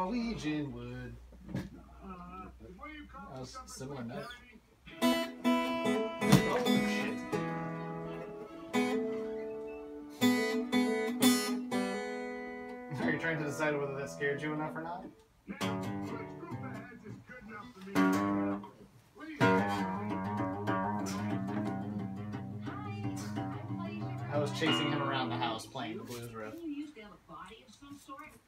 Norwegian wood. That was a similar note. Oh, shit. Are you trying to decide whether that scared you enough or not? I was chasing him around the house playing the blues riff.